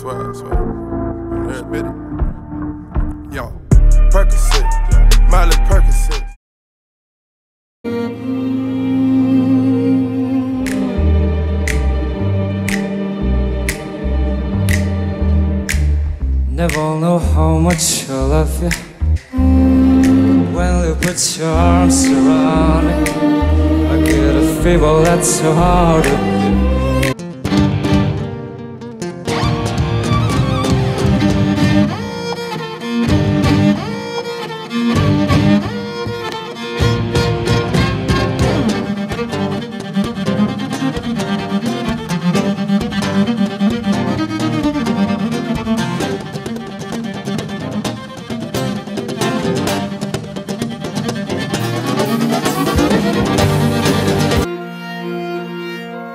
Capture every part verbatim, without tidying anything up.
swag, swag. Lyric bit it. Yo, Percocet, yeah. Miley Percocet. Never know how much I love you when you put your arms around me. I get a fever that's so hard to bear.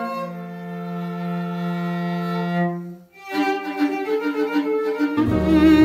Mm-hmm.